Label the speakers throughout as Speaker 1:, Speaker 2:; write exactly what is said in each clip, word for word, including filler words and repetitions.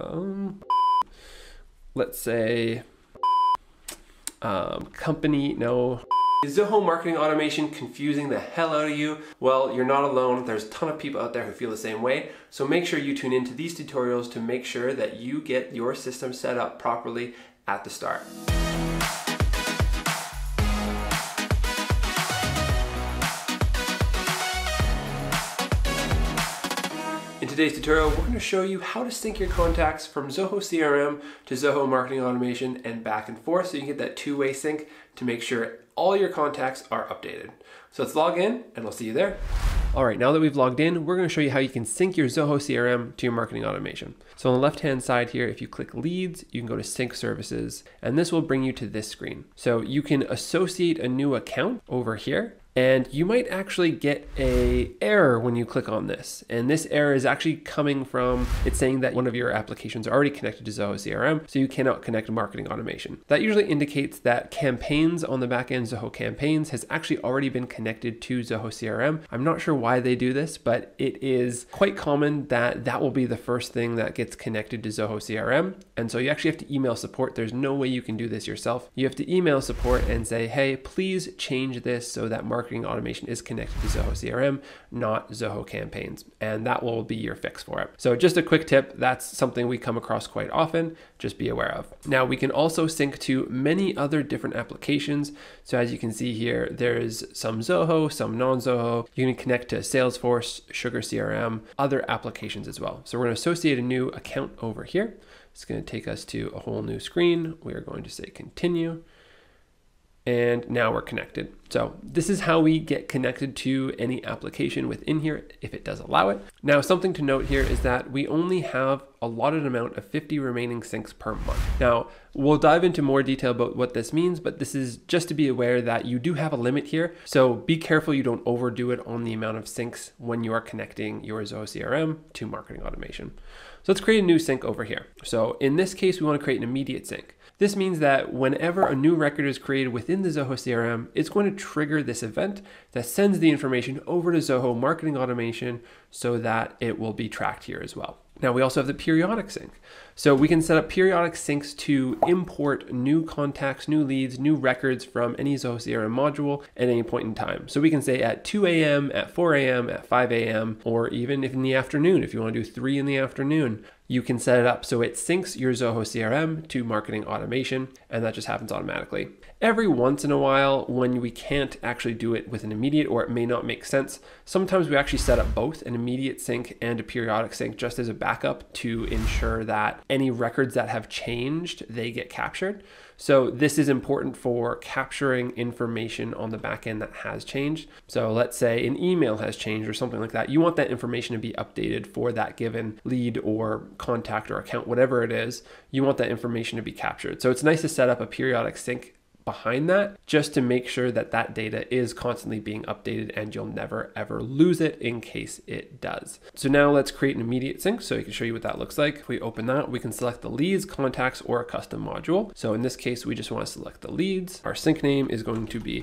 Speaker 1: um, let's say um, company, no. Is Zoho marketing automation confusing the hell out of you? Well, you're not alone. There's a ton of people out there who feel the same way. So make sure you tune into these tutorials to make sure that you get your system set up properly at the start. In today's tutorial, we're going to show you how to sync your contacts from Zoho C R M to Zoho Marketing Automation and back and forth so you can get that two-way sync to make sure all your contacts are updated. So let's log in and I'll see you there. All right, now that we've logged in, we're going to show you how you can sync your Zoho C R M to your marketing automation. So on the left-hand side here, if you click leads, you can go to sync services, and this will bring you to this screen. So you can associate a new account over here, and you might actually get a error when you click on this. And this error is actually coming from, it's saying that one of your applications are already connected to Zoho C R M, so you cannot connect marketing automation. That usually indicates that campaigns on the back end, Zoho campaigns, has actually already been connected to Zoho C R M. I'm not sure why they do this, but it is quite common that that will be the first thing that gets connected to Zoho C R M. And so you actually have to email support. There's no way you can do this yourself. You have to email support and say, hey, please change this so that marketing Marketing automation is connected to Zoho C R M, not Zoho campaigns, and that will be your fix for it. So just a quick tip, that's something we come across quite often, just be aware of. Now we can also sync to many other different applications. So as you can see here, there's some Zoho, some non-Zoho. You can connect to Salesforce, Sugar C R M, other applications as well. So we're going to associate a new account over here. It's going to take us to a whole new screen. We are going to say continue. And now we're connected. So this is how we get connected to any application within here if it does allow it. Now, something to note here is that we only have a allotted amount of fifty remaining syncs per month. Now, we'll dive into more detail about what this means, but this is just to be aware that you do have a limit here. So be careful you don't overdo it on the amount of syncs when you are connecting your Zoho C R M to marketing automation. So let's create a new sync over here. So in this case, we want to create an immediate sync. This means that whenever a new record is created within the Zoho C R M, it's going to trigger this event that sends the information over to Zoho Marketing Automation so that it will be tracked here as well. Now we also have the periodic sync. So we can set up periodic syncs to import new contacts, new leads, new records from any Zoho C R M module at any point in time. So we can say at two A M, at four A M, at five A M, or even if in the afternoon, if you want to do three in the afternoon, you can set it up so it syncs your Zoho C R M to marketing automation, and that just happens automatically. Every once in a while, when we can't actually do it with an immediate or it may not make sense, sometimes we actually set up both an immediate sync and a periodic sync just as a backup to ensure that any records that have changed, they get captured. So this is important for capturing information on the back end that has changed. So let's say an email has changed or something like that. You want that information to be updated for that given lead or contact or account, whatever it is. You want that information to be captured. So it's nice to set up a periodic sync behind that just to make sure that that data is constantly being updated and you'll never ever lose it in case it does. So now let's create an immediate sync so I can show you what that looks like. If we open that, we can select the leads, contacts, or a custom module. So in this case, we just want to select the leads. Our sync name is going to be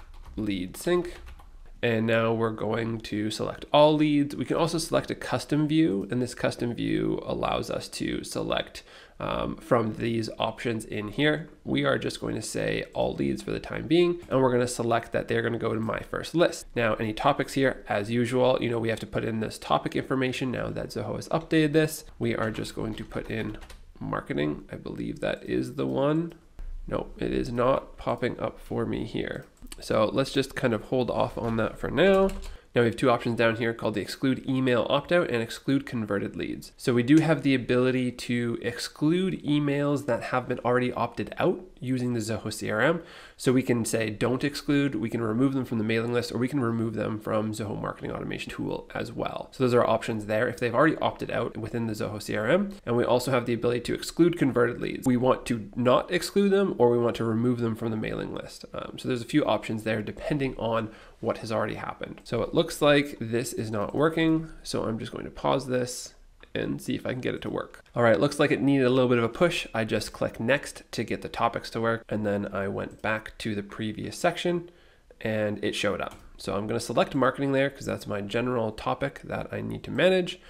Speaker 1: lead sync. And now we're going to select all leads. We can also select a custom view, and this custom view allows us to select um, from these options in here. We are just going to say all leads for the time being, and we're going to select that they're going to go to my first list. Now, any topics here, as usual, you know, we have to put in this topic information. Now that Zoho has updated this, we are just going to put in marketing. I believe that is the one. No, it is not popping up for me here. So let's just kind of hold off on that for now. Now we have two options down here called the exclude email opt-out and exclude converted leads. So we do have the ability to exclude emails that have been already opted out using the Zoho C R M. So we can say don't exclude, we can remove them from the mailing list, or we can remove them from Zoho Marketing Automation tool as well. So those are options there if they've already opted out within the Zoho C R M. And we also have the ability to exclude converted leads. We want to not exclude them or we want to remove them from the mailing list. Um, so there's a few options there depending on what has already happened. So it looks like this is not working. So I'm just going to pause this and see if I can get it to work. All right, it looks like it needed a little bit of a push. I just clicked next to get the topics to work. And then I went back to the previous section and it showed up. So I'm gonna select marketing there because that's my general topic that I need to manage.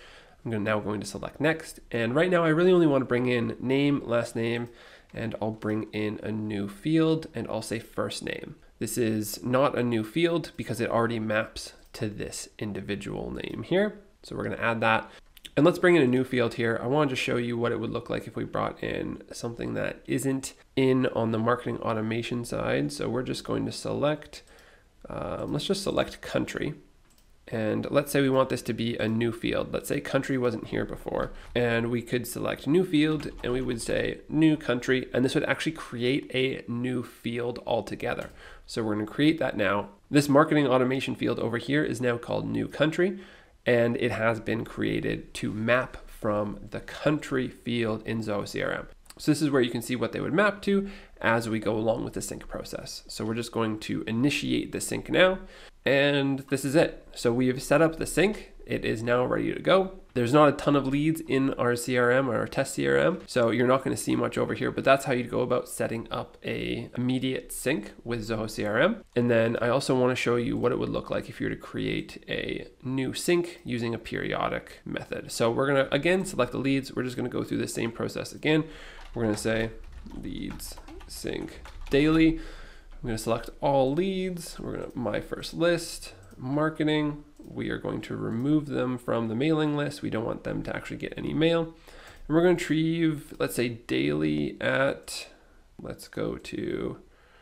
Speaker 1: I'm now going to select next. And right now I really only want to bring in name, last name, and I'll bring in a new field and I'll say first name. This is not a new field because it already maps to this individual name here. So we're going to add that. And let's bring in a new field here. I want to just show you what it would look like if we brought in something that isn't in on the marketing automation side. So we're just going to select, um, let's just select country. And let's say we want this to be a new field. Let's say country wasn't here before. And we could select new field and we would say new country. And this would actually create a new field altogether. So we're going to create that now. This marketing automation field over here is now called new country. And it has been created to map from the country field in Zoho C R M. So this is where you can see what they would map to as we go along with the sync process. So we're just going to initiate the sync now, and this is it. So we have set up the sync. It is now ready to go. There's not a ton of leads in our C R M or our test C R M, so you're not going to see much over here, but that's how you'd go about setting up a immediate sync with Zoho C R M. And then I also want to show you what it would look like if you were to create a new sync using a periodic method. So we're going to, again, select the leads. We're just going to go through the same process again. We're going to say leads sync daily. I'm going to select all leads. We're going to my first list, marketing. We are going to remove them from the mailing list. We don't want them to actually get any mail. And we're going to retrieve, let's say daily at, let's go to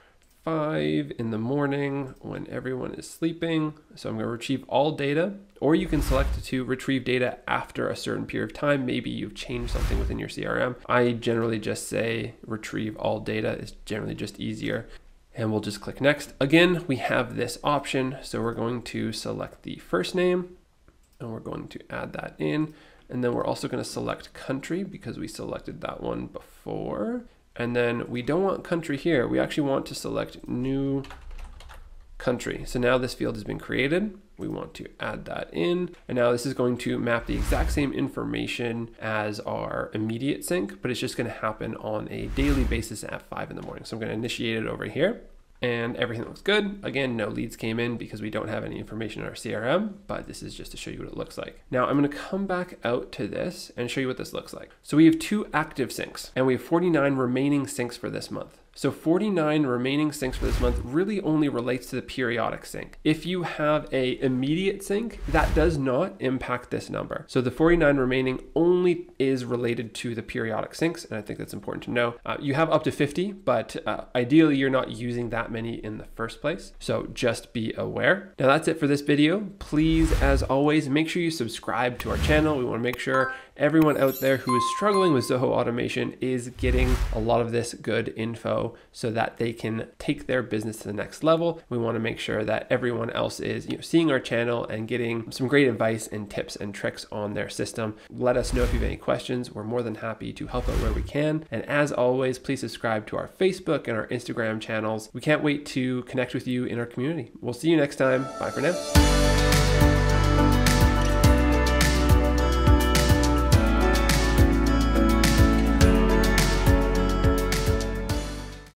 Speaker 1: five in the morning when everyone is sleeping. So I'm going to retrieve all data, or you can select to retrieve data after a certain period of time. Maybe you've changed something within your C R M. I generally just say retrieve all data is generally just easier. And we'll just click next. Again, we have this option. So we're going to select the first name and we're going to add that in. And then we're also going to select country because we selected that one before. And then we don't want country here. We actually want to select new country. So now this field has been created. We want to add that in. And now this is going to map the exact same information as our immediate sync, but it's just going to happen on a daily basis at five in the morning. So I'm going to initiate it over here. And everything looks good. Again, no leads came in because we don't have any information in our C R M, but this is just to show you what it looks like. Now I'm going to come back out to this and show you what this looks like. So we have two active syncs and we have forty-nine remaining syncs for this month. So forty-nine remaining syncs for this month really only relates to the periodic sync. If you have a immediate sync, that does not impact this number. So the forty-nine remaining only is related to the periodic syncs, and I think that's important to know. Uh, you have up to fifty, but uh, ideally you're not using that many in the first place. So just be aware. Now that's it for this video. Please, as always, make sure you subscribe to our channel. We want to make sure everyone out there who is struggling with Zoho automation is getting a lot of this good info so that they can take their business to the next level. We want to make sure that everyone else is, you know, seeing our channel and getting some great advice and tips and tricks on their system. Let us know if you have any questions. We're more than happy to help out where we can. And as always, please subscribe to our Facebook and our Instagram channels. We can't wait to connect with you in our community. We'll see you next time. Bye for now.